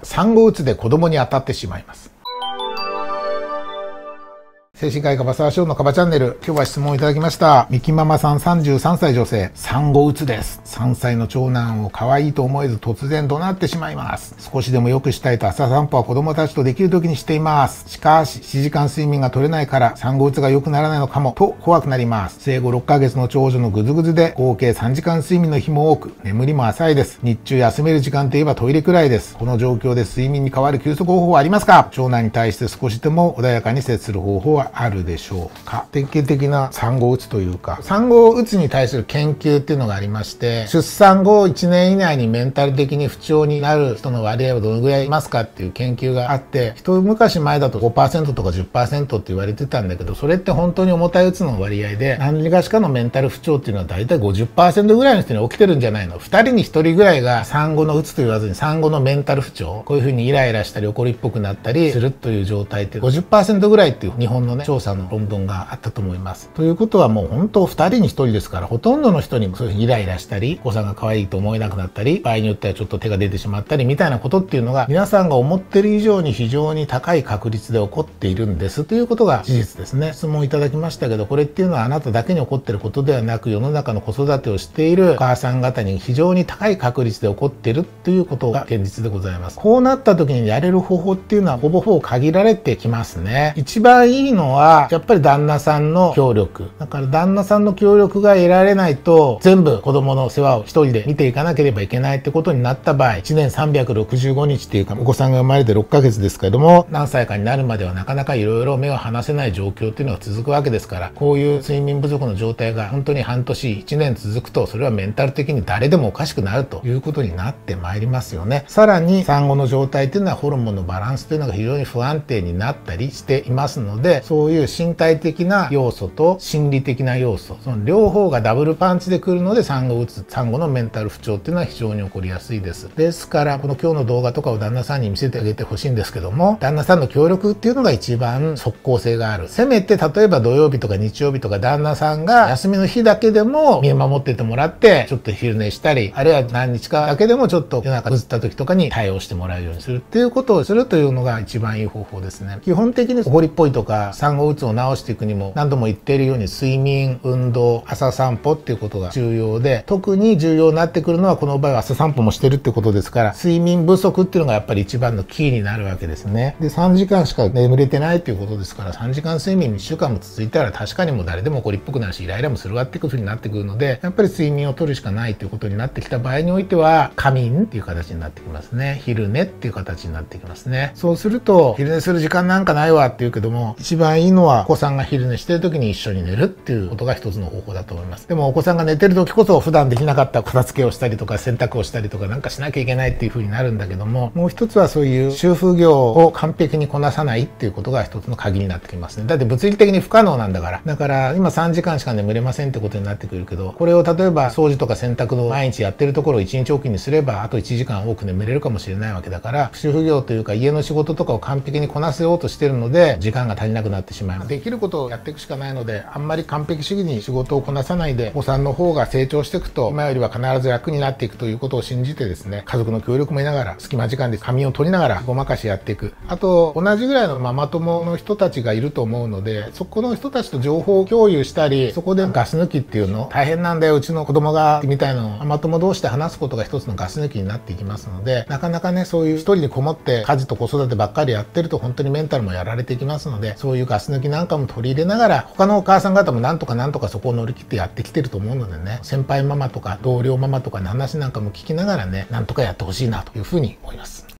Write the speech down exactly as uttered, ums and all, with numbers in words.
産後うつで子供に当たってしまいます。精神科医科バサワショウのカバチャンネル。今日は質問いただきました。ミキママさんさんじゅうさんさい女性。産後うつです。さんさいの長男を可愛いと思えず突然怒鳴ってしまいます。少しでも良くしたいと朝散歩は子供たちとできる時にしています。しかし、しちじかん睡眠が取れないから産後うつが良くならないのかもと怖くなります。生後ろっかげつの長女のぐずぐずで合計さんじかん睡眠の日も多く、眠りも浅いです。日中休める時間といえばトイレくらいです。この状況で睡眠に代わる休息方法はありますか？長男に対して少しでも穏やかに接する方法はあるでしょうか？典型的な産後うつというか、産後うつに対する研究っていうのがありまして、出産後いちねん以内にメンタル的に不調になる人の割合はどのぐらいいますかっていう研究があって、一昔前だと ごパーセント とか じゅっパーセント って言われてたんだけど、それって本当に重たいうつの割合で、何がしかのメンタル不調っていうのは大体 ごじゅっパーセント ぐらいの人に起きてるんじゃないの？ふたりにひとりぐらいが産後のうつと言わずに産後のメンタル不調、こういうふうにイライラしたり怒りっぽくなったりするという状態って ごじゅっパーセント ぐらいっていう日本のね調査の論文があったと思います。ということはもう本当ふたりにひとりですから、ほとんどの人にそういうふうにイライラしたり、お子さんが可愛いと思えなくなったり、場合によってはちょっと手が出てしまったりみたいなことっていうのが、皆さんが思ってる以上に非常に高い確率で起こっているんですということが事実ですね。質問いただきましたけど、これっていうのはあなただけに起こっていることではなく、世の中の子育てをしているお母さん方に非常に高い確率で起こっているということが現実でございます。こうなった時にやれる方法っていうのはほぼほぼ限られてきますね。一番いいのはやっぱり旦那さんの協力。だから旦那さんの協力が得られないと、全部子供の世話を一人で見ていかなければいけないってことになった場合、いちねんさんびゃくろくじゅうごにちっていうか、お子さんが生まれてろっかげつですけれども、何歳かになるまではなかなかいろいろ目を離せない状況っていうのが続くわけですから、こういう睡眠不足の状態が本当に半年、いちねん続くと、それはメンタル的に誰でもおかしくなるということになってまいりますよね。さらに産後の状態っていうのはホルモンのバランスというのが非常に不安定になったりしていますので、そういう身体的な要素と心理的な要素、その両方がダブルパンチで来るので、産後うつ、産後のメンタル不調っていうのは非常に起こりやすいです。ですからこの今日の動画とかを旦那さんに見せてあげてほしいんですけども、旦那さんの協力っていうのが一番即効性がある。せめて例えば土曜日とか日曜日とか旦那さんが休みの日だけでも見守っててもらって、ちょっと昼寝したり、あるいは何日かだけでもちょっと夜中ぐずった時とかに対応してもらうようにするっていうことをするというのが一番いい方法ですね。基本的に怒りっぽいとか産後うつを治していくにも、何度も言っているように睡眠、運動、朝散歩っていうことが重要で、特に重要になってくるのはこの場合は朝散歩もしてるってことですから、睡眠不足っていうのがやっぱり一番のキーになるわけですね。で、さんじかんしか眠れてないっていうことですから、さんじかん睡眠いっしゅうかんも続いたら確かにもう誰でも怒りっぽくなるし、イライラもするわっていうことになってくるので、やっぱり睡眠をとるしかないということになってきた場合においては、仮眠っていう形になってきますね。昼寝っていう形になってきますね。そうすると、昼寝する時間なんかないわって言うけども、一番いいのはお子さんが昼寝してる時に一緒に寝るっていうことが一つの方法だと思います。でもお子さんが寝てる時こそ普段できなかった片付けをしたりとか洗濯をしたりとかなんかしなきゃいけないっていう風になるんだけども、もう一つはそういう主婦業を完璧にこなさないっていうことが一つの鍵になってきますね。だって物理的に不可能なんだから。だから今さんじかんしか眠れませんってことになってくるけど、これを例えば掃除とか洗濯の毎日やってるところをいちにちおきにすれば、あといちじかん多く眠れるかもしれないわけだから、主婦業というか家の仕事とかを完璧にこなせようとしてるので、時間が足りなくなってしまいます。できることをやっていくしかないので、あんまり完璧主義に仕事をこなさないで、お子さんの方が成長していくと、今よりは必ず楽になっていくということを信じてですね、家族の協力も得ながら、隙間時間で仮眠を取りながら、ごまかしやっていく。あと、同じぐらいのママ友の人たちがいると思うので、そこの人たちと情報を共有したり、そこでガス抜きっていうの、大変なんだよ、うちの子供が、みたいなのをママ友同士で話すことが一つのガス抜きになっていきますので、なかなかね、そういう一人にこもって家事と子育てばっかりやってると本当にメンタルもやられていきますので、そういうガス抜きなんかも取り入れながら、他のお母さん方もなんとかなんとかそこを乗り切ってやってきてると思うのでね、先輩ママとか同僚ママとかの話なんかも聞きながらね、なんとかやってほしいなというふうに思います。